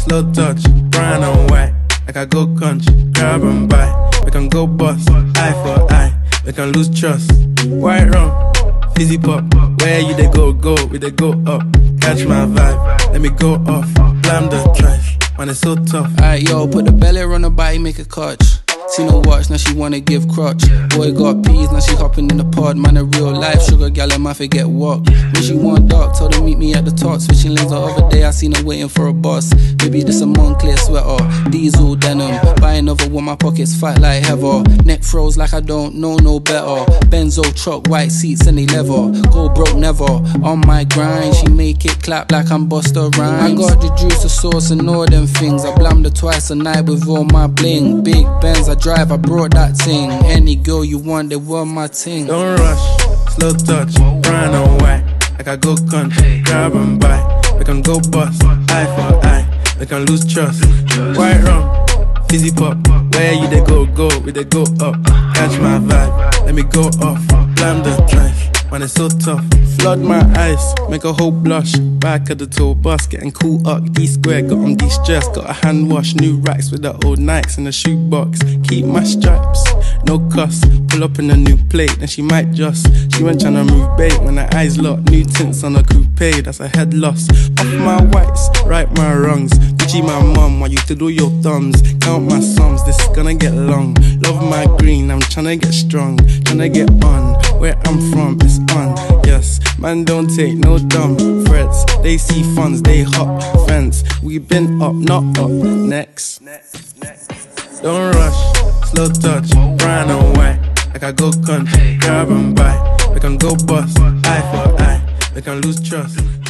slow touch, brown and white. Like I go country, grab and buy. We can go bust, eye for eye. We can lose trust. White rum, fizzy pop. Where you they go, we they go up. Catch my vibe, let me go off. Blam the trash, man it's so tough. Alright yo, put the belly on the body, make a catch. See no watch, now she wanna give crotch. Boy got peas, now she hopping in the pod. Man a real life sugar gal, I might forget what. When she want dark, told her meet me at the top. Switching lanes the other day, I seen her waiting for a bus. Baby this a Moncler sweater, diesel denim. Buy another one, my pockets fat like heather. Neck froze like I don't know no better. Benzo truck, white seats and they leather. Go broke never, on my grind. She make it clap like I'm Busta Rhymes. I got the juice, the sauce and all them things. I blammed her twice a night with all my bling. Big Benz, I drive, I brought that ting. Any girl you want, they want my ting. Don't rush, slow touch, brown and white. Like I go country, grab and buy. We can go bust, eye for eye. We can lose trust. White rum, fizzy pop. Where you they go, we they go up. Catch my vibe, let me go off. Blam the trash, man it's so tough. Flood my eyes, make a whole blush. Back of the tour bus, getting cool up. D-square, got on de-stress. Got a hand wash, new racks with the old Nikes in the shoebox. Keep my stripes, no cuss. Pull up in a new plate, then she might just. She went tryna move bait when her eyes locked. New tints on a coupe, that's a head loss. Off my whites, right my wrongs. Gucci my mum, while you to do your thumbs. Count my sums, this is gonna get long. Love my green, I'm tryna get strong. Tryna get on, where I'm from, it's on. Yes, man don't take no dumb threats. They see funds, they hop fence. We been up, not up, next. Don't rush, slow touch, brown and white. Like I go country, grab and buy. We can go bust, eye for eye. We can lose trust.